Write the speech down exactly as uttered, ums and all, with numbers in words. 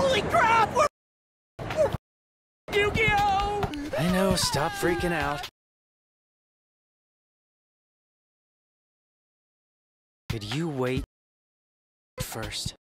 Holy crap! We're, we're Yu-Gi-Oh! I know, stop freaking out. Could you wait first?